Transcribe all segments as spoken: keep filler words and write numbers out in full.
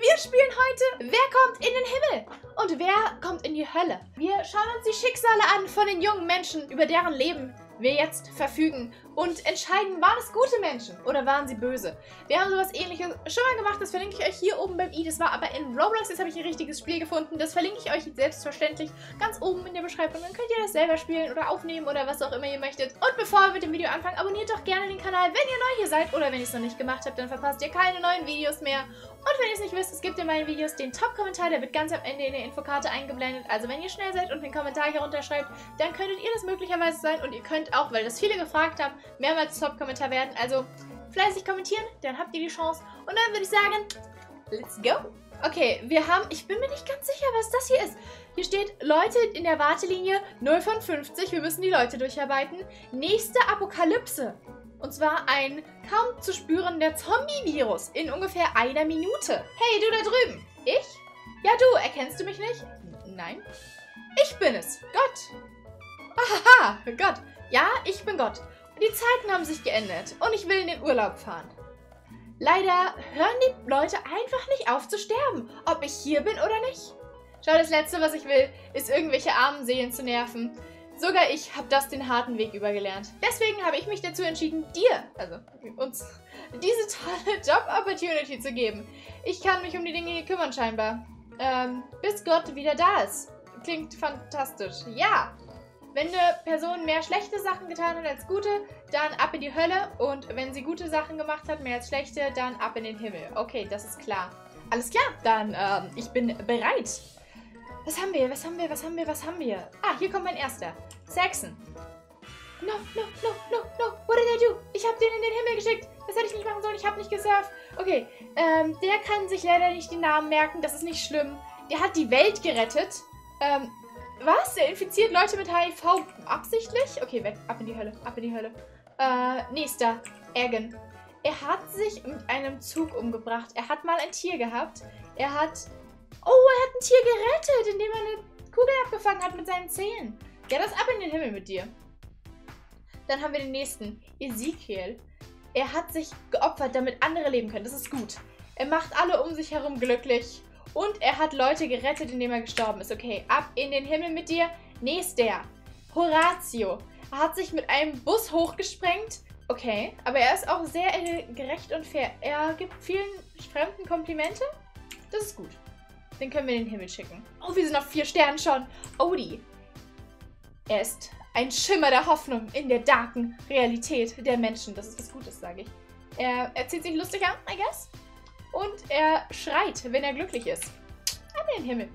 Wir spielen heute Wer kommt in den Himmel und wer kommt in die Hölle? Wir schauen uns die Schicksale an von den jungen Menschen, über deren Leben wir jetzt verfügen und entscheiden, waren es gute Menschen oder waren sie böse? Wir haben sowas Ähnliches schon mal gemacht, das verlinke ich euch hier oben beim i. Das war aber in Roblox, jetzt habe ich ein richtiges Spiel gefunden. Das verlinke ich euch selbstverständlich ganz oben in der Beschreibung. Dann könnt ihr das selber spielen oder aufnehmen oder was auch immer ihr möchtet. Und bevor wir mit dem Video anfangen, abonniert doch gerne den Kanal, wenn ihr neu hier seid. Oder wenn ihr es noch nicht gemacht habt, dann verpasst ihr keine neuen Videos mehr. Und wenn ihr es nicht wisst, es gibt in meinen Videos den Top-Kommentar, der wird ganz am Ende in der Infokarte eingeblendet. Also wenn ihr schnell seid und den Kommentar hier runterschreibt, dann könntet ihr das möglicherweise sein. Und ihr könnt auch, weil das viele gefragt haben, mehrmals Top-Kommentar werden. Also fleißig kommentieren, dann habt ihr die Chance. Und dann würde ich sagen, let's go! Okay, wir haben, ich bin mir nicht ganz sicher, was das hier ist. Hier steht, Leute in der Wartelinie null von fünfzig, wir müssen die Leute durcharbeiten. Nächste Apokalypse. Und zwar ein kaum zu spürender Zombie-Virus in ungefähr einer Minute. Hey, du da drüben. Ich? Ja, du. Erkennst du mich nicht? Nein. Ich bin es. Gott. Ahaha, Gott. Ja, ich bin Gott. Die Zeiten haben sich geändert und ich will in den Urlaub fahren. Leider hören die Leute einfach nicht auf zu sterben, ob ich hier bin oder nicht. Schau, das Letzte, was ich will, ist irgendwelche armen Seelen zu nerven. Sogar ich habe das den harten Weg übergelernt. Deswegen habe ich mich dazu entschieden, dir, also uns, diese tolle Job-Opportunity zu geben. Ich kann mich um die Dinge hier kümmern scheinbar. Ähm, bis Gott wieder da ist. Klingt fantastisch. Ja! Wenn eine Person mehr schlechte Sachen getan hat als gute, dann ab in die Hölle. Und wenn sie gute Sachen gemacht hat, mehr als schlechte, dann ab in den Himmel. Okay, das ist klar. Alles klar, dann, ähm, ich bin bereit. Was haben wir? Was haben wir? Was haben wir? Was haben wir? Ah, hier kommt mein erster. Saxon. No, no, no, no, no. What did I do? Ich habe den in den Himmel geschickt. Das hätte ich nicht machen sollen. Ich habe nicht gesurft. Okay, ähm, der kann sich leider nicht die Namen merken. Das ist nicht schlimm. Der hat die Welt gerettet. Ähm, was? Der infiziert Leute mit H I V absichtlich? Okay, weg. Ab in die Hölle. Ab in die Hölle. Äh, nächster. Egan. Er hat sich mit einem Zug umgebracht. Er hat mal ein Tier gehabt. Er hat... Oh, er hat ein Tier gerettet, indem er eine Kugel abgefangen hat mit seinen Zähnen. Ja, das ab in den Himmel mit dir. Dann haben wir den nächsten. Ezekiel. Er hat sich geopfert, damit andere leben können. Das ist gut. Er macht alle um sich herum glücklich. Und er hat Leute gerettet, indem er gestorben ist. Okay, ab in den Himmel mit dir. Nächster. Horatio. Er hat sich mit einem Bus hochgesprengt. Okay, aber er ist auch sehr äh, gerecht und fair. Er gibt vielen Fremden Komplimente. Das ist gut. Den können wir in den Himmel schicken. Oh, wir sind auf vier Sternen schon. Odie. Er ist ein Schimmer der Hoffnung in der darken Realität der Menschen. Das ist was Gutes, sage ich. Er, er zieht sich lustig an, I guess. Und er schreit, wenn er glücklich ist. Ab in den Himmel.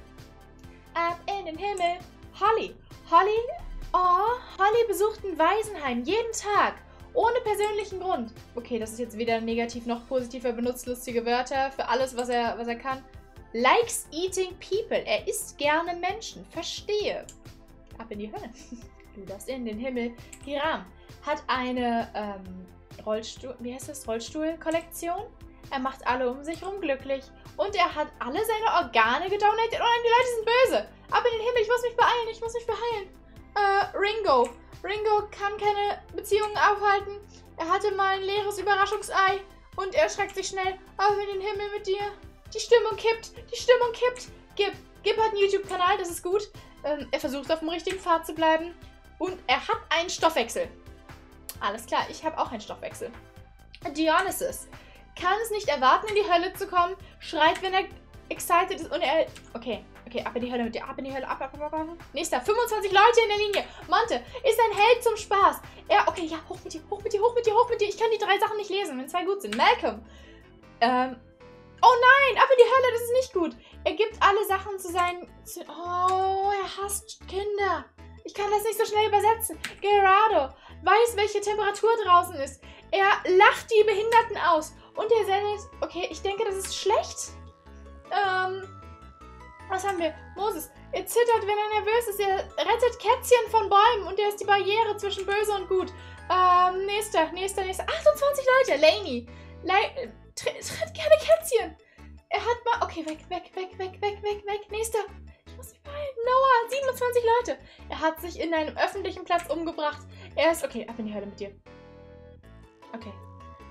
Ab in den Himmel. Holly. Holly, oh, Holly besucht ein Waisenheim jeden Tag. Ohne persönlichen Grund. Okay, das ist jetzt weder negativ noch positiv. Er benutzt lustige Wörter für alles, was er, was er kann. Likes eating people. Er isst gerne Menschen. Verstehe. Ab in die Hölle. Du darfst in den Himmel. Hiram hat eine ähm, Rollstuhl, wie heißt das? Rollstuhl-Kollektion. Er macht alle um sich herum glücklich. Und er hat alle seine Organe gedonatet. Oh nein, die Leute sind böse. Ab in den Himmel. Ich muss mich beeilen. Ich muss mich beeilen. Äh, Ringo. Ringo kann keine Beziehungen aufhalten. Er hatte mal ein leeres Überraschungsei. Und er schreckt sich schnell. Ab in den Himmel mit dir. Die Stimmung kippt. Die Stimmung kippt. Gib. Gib hat einen YouTube-Kanal. Das ist gut. Ähm, er versucht auf dem richtigen Pfad zu bleiben. Und er hat einen Stoffwechsel. Alles klar. Ich habe auch einen Stoffwechsel. Dionysus kann es nicht erwarten, in die Hölle zu kommen. Schreit, wenn er excited ist. Und er... Okay. Okay, ab in die Hölle mit dir. Ab in die Hölle. Ab, ab, ab, ab. Nächster. fünfundzwanzig Leute in der Linie. Monte ist ein Held zum Spaß. Er... Okay, ja. Hoch mit dir. Hoch mit dir. Hoch mit dir. Hoch mit dir. Ich kann die drei Sachen nicht lesen, wenn zwei gut sind. Malcolm. Ähm... Oh nein, ab in die Hölle, das ist nicht gut. Er gibt alle Sachen zu seinen... Zu, oh, er hasst Kinder. Ich kann das nicht so schnell übersetzen. Gerardo weiß, welche Temperatur draußen ist. Er lacht die Behinderten aus. Und er sendet... Okay, ich denke, das ist schlecht. Ähm... Was haben wir? Moses. Er zittert, wenn er nervös ist. Er rettet Kätzchen von Bäumen. Und er ist die Barriere zwischen böse und gut. Ähm, nächster, nächster, nächster. achtundzwanzig Leute. Laney. Le Tritt gerne Kätzchen. Er hat mal... Okay, weg, weg, weg, weg, weg, weg, weg. Nächster. Ich muss mich beeilen. Noah, siebenundzwanzig Leute. Er hat sich in einem öffentlichen Platz umgebracht. Er ist... Okay, ab in die Hölle mit dir. Okay.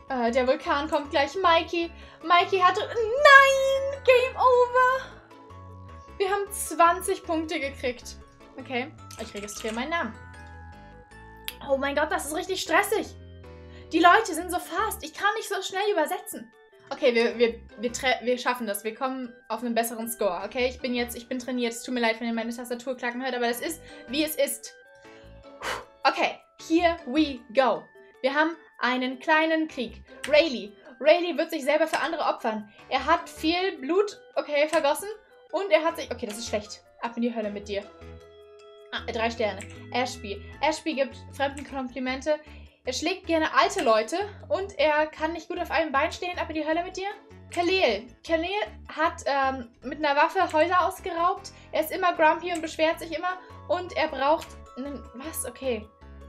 Äh, der Vulkan kommt gleich. Mikey. Mikey hatte... Nein! Game over! Wir haben zwanzig Punkte gekriegt. Okay, ich registriere meinen Namen. Oh mein Gott, das ist richtig stressig. Die Leute sind so fast. Ich kann nicht so schnell übersetzen. Okay, wir, wir, wir, wir schaffen das. Wir kommen auf einen besseren Score. Okay, ich bin jetzt, ich bin trainiert. Es tut mir leid, wenn ihr meine Tastatur klacken hört, aber das ist, wie es ist. Okay, here we go. Wir haben einen kleinen Krieg. Rayleigh. Rayleigh wird sich selber für andere opfern. Er hat viel Blut, okay, vergossen. Und er hat sich... Okay, das ist schlecht. Ab in die Hölle mit dir. Ah, drei Sterne. Ashby. Ashby gibt Fremden Komplimente. Er schlägt gerne alte Leute. Und er kann nicht gut auf einem Bein stehen. Ab in die Hölle mit dir. Khalil. Khalil hat ähm, mit einer Waffe Häuser ausgeraubt. Er ist immer grumpy und beschwert sich immer. Und er braucht einen... Was? Okay.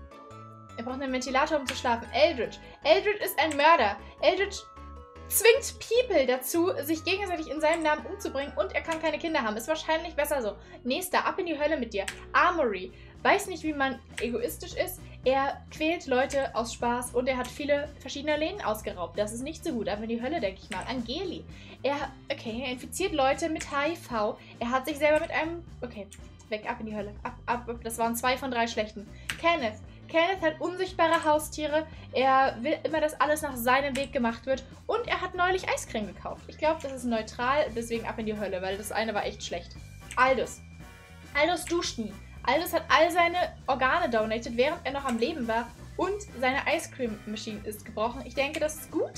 Er braucht einen Ventilator, um zu schlafen. Eldritch. Eldritch ist ein Mörder. Eldritch zwingt People dazu, sich gegenseitig in seinem Namen umzubringen und er kann keine Kinder haben. Ist wahrscheinlich besser so. Nächster, ab in die Hölle mit dir. Armory. Weiß nicht, wie man egoistisch ist. Er quält Leute aus Spaß und er hat viele verschiedene Läden ausgeraubt. Das ist nicht so gut. Ab in die Hölle, denke ich mal. Angeli. Er, okay, er infiziert Leute mit H I V. Er hat sich selber mit einem... Okay, weg, ab in die Hölle. Ab, ab, ab. Das waren zwei von drei schlechten. Kenneth. Kenneth hat unsichtbare Haustiere. Er will immer, dass alles nach seinem Weg gemacht wird. Und er hat neulich Eiscreme gekauft. Ich glaube, das ist neutral, deswegen ab in die Hölle, weil das eine war echt schlecht. Aldous. Aldous duscht nie. Aldous hat all seine Organe donated, während er noch am Leben war. Und seine Ice Cream Machine ist gebrochen. Ich denke, das ist gut.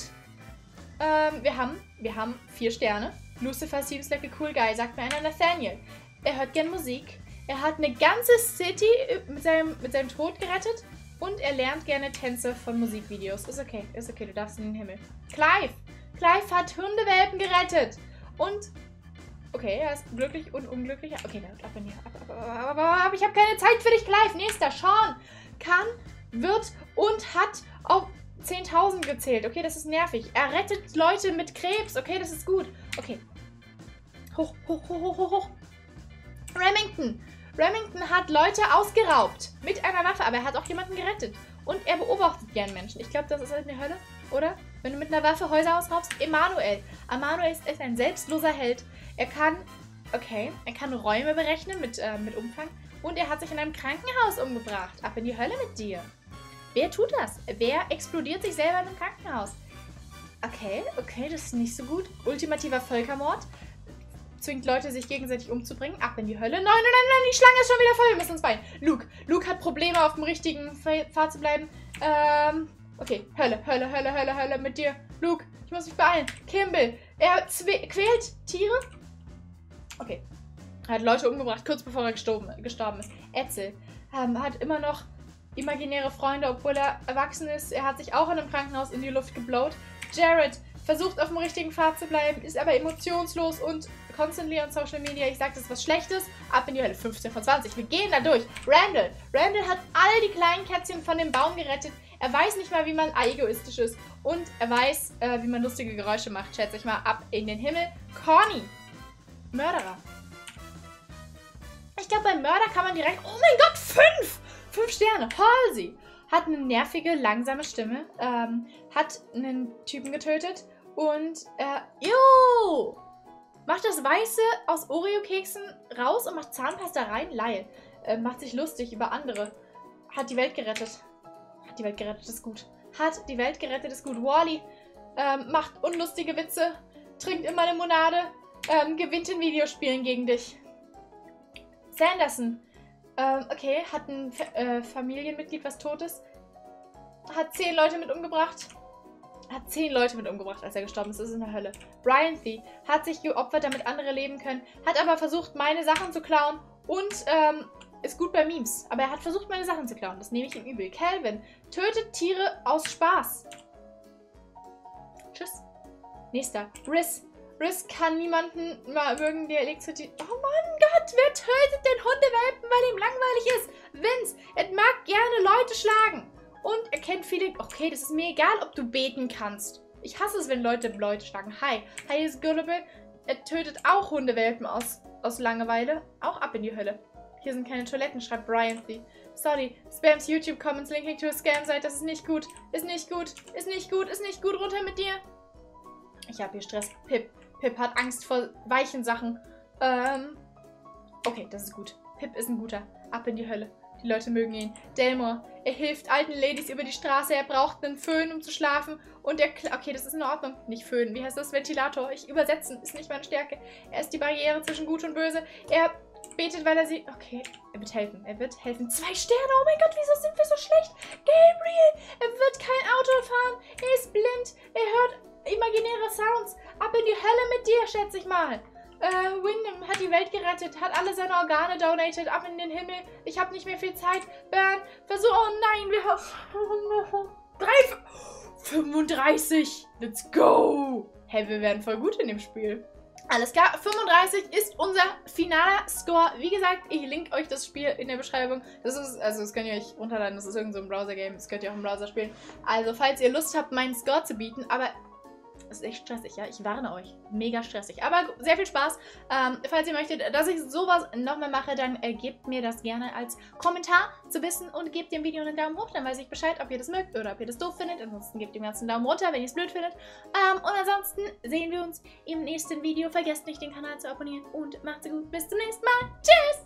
Ähm, wir haben, wir haben vier Sterne. Lucifer seems like a cool guy, sagt mir einer. Nathaniel. Er hört gern Musik. Er hat eine ganze City mit seinem, mit seinem Tod gerettet und er lernt gerne Tänze von Musikvideos. Ist okay, ist okay, du darfst in den Himmel. Clive! Clive hat Hundewelpen gerettet und... Okay, er ist glücklich und unglücklich. Okay, dann ab in die... Ab, ab, ab, ab, ab, ich habe keine Zeit für dich, Clive. Nächster, Sean kann, wird und hat auf zehntausend gezählt. Okay, das ist nervig. Er rettet Leute mit Krebs. Okay, das ist gut. Okay. Hoch, hoch, hoch, hoch, hoch, hoch. Remington. Remington hat Leute ausgeraubt mit einer Waffe, aber er hat auch jemanden gerettet. Und er beobachtet gern Menschen. Ich glaube, das ist halt eine Hölle, oder? Wenn du mit einer Waffe Häuser ausraubst. Emanuel. Emanuel ist, ist ein selbstloser Held. Er kann, okay, er kann Räume berechnen mit, äh, mit Umfang. Und er hat sich in einem Krankenhaus umgebracht. Ab in die Hölle mit dir. Wer tut das? Wer explodiert sich selber in einem Krankenhaus? Okay, okay, das ist nicht so gut. Ultimativer Völkermord. Zwingt Leute, sich gegenseitig umzubringen. Ab in die Hölle. Nein, nein, nein, nein, die Schlange ist schon wieder voll. Wir müssen uns beeilen. Luke. Luke hat Probleme, auf dem richtigen Pfad zu bleiben. Ähm, okay. Hölle, Hölle, Hölle, Hölle, Hölle mit dir. Luke, ich muss mich beeilen. Kimball. Er quält Tiere. Okay. Er hat Leute umgebracht, kurz bevor er gestorben, gestorben ist. Etzel. Ähm, hat immer noch imaginäre Freunde, obwohl er erwachsen ist. Er hat sich auch in einem Krankenhaus in die Luft geblowt. Jared versucht auf dem richtigen Pfad zu bleiben, ist aber emotionslos und constantly on Social Media. Ich sage, das ist was Schlechtes. Ab in die Hölle. fünfzehn von zwanzig. Wir gehen da durch. Randall. Randall hat all die kleinen Kätzchen von dem Baum gerettet. Er weiß nicht mal, wie man egoistisch ist. Und er weiß, äh, wie man lustige Geräusche macht. Schätze ich mal. Ab in den Himmel. Conny. Mörderer. Ich glaube, beim Mörder kann man direkt... Oh mein Gott, fünf! Fünf Sterne. Halsey. Hat eine nervige, langsame Stimme. Ähm, hat einen Typen getötet. Und, äh, jo! Macht das Weiße aus Oreo-Keksen raus und macht Zahnpasta rein. Lyle. Äh, macht sich lustig über andere. Hat die Welt gerettet. Hat die Welt gerettet, ist gut. Hat die Welt gerettet, ist gut. Wally ähm, macht unlustige Witze. Trinkt immer Limonade. Ähm, gewinnt in Videospielen gegen dich. Sanderson. Ähm, okay, hat ein Fa äh, Familienmitglied, was tot ist. Hat zehn Leute mit umgebracht. Hat zehn Leute mit umgebracht, als er gestorben ist. Das ist in der Hölle. Brian Thee hat sich geopfert, damit andere leben können. Hat aber versucht, meine Sachen zu klauen. Und ähm, ist gut bei Memes. Aber er hat versucht, meine Sachen zu klauen. Das nehme ich ihm übel. Calvin tötet Tiere aus Spaß. Tschüss. Nächster. Riz. Riz kann niemanden mal mögen, der Elektrizität... Oh mein Gott, wer tötet den Hundewelpen, weil ihm langweilig ist? Vince. Er mag gerne Leute schlagen. Und er kennt viele... Okay, das ist mir egal, ob du beten kannst. Ich hasse es, wenn Leute Leute schlagen. Hi. Hi ist Gullible. Er tötet auch Hundewelpen aus, aus Langeweile. Auch ab in die Hölle. Hier sind keine Toiletten, schreibt Brian. Sorry. Spams YouTube Comments linking to a Scam Site. Das ist nicht gut. Ist nicht gut. Ist nicht gut. Ist nicht gut. Runter mit dir. Ich habe hier Stress. Pip. Pip hat Angst vor weichen Sachen. Ähm. Okay, das ist gut. Pip ist ein guter. Ab in die Hölle. Die Leute mögen ihn. Delmore. Er hilft alten Ladies über die Straße. Er braucht einen Föhn, um zu schlafen. Und er... Okay, das ist in Ordnung. Nicht Föhn. Wie heißt das? Ventilator. Ich übersetzen. Ist nicht meine Stärke. Er ist die Barriere zwischen Gut und Böse. Er betet, weil er sie... Okay. Er wird helfen. Er wird helfen. Zwei Sterne. Oh mein Gott, wieso sind wir so schlecht? Gabriel. Er wird kein Auto fahren. Er ist blind. Er hört imaginäre Sounds. Ab in die Hölle mit dir, schätze ich mal. Äh, Wyndham hat die Welt gerettet, hat alle seine Organe donated, ab in den Himmel. Ich habe nicht mehr viel Zeit. Bern, versuch... Oh nein, wir haben... Drei... fünfunddreißig. Let's go. Hey, wir werden voll gut in dem Spiel. Alles klar, fünfunddreißig ist unser finaler Score. Wie gesagt, ich link euch das Spiel in der Beschreibung. Das ist, also das könnt ihr euch runterladen, das ist irgend so ein Browser-Game. Das könnt ihr auch im Browser spielen. Also, falls ihr Lust habt, meinen Score zu bieten, aber... Das ist echt stressig, ja. Ich warne euch. Mega stressig. Aber sehr viel Spaß. Ähm, falls ihr möchtet, dass ich sowas nochmal mache, dann äh, gebt mir das gerne als Kommentar zu wissen und gebt dem Video einen Daumen hoch. Dann weiß ich Bescheid, ob ihr das mögt oder ob ihr das doof findet. Ansonsten gebt dem ganzen Daumen runter, wenn ihr es blöd findet. Ähm, und ansonsten sehen wir uns im nächsten Video. Vergesst nicht, den Kanal zu abonnieren und macht's gut. Bis zum nächsten Mal. Tschüss!